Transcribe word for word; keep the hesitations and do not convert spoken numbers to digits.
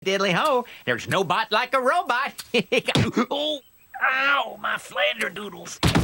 diddly ho, there's no bot like a robot. Oh, ow, my flanderdoodles.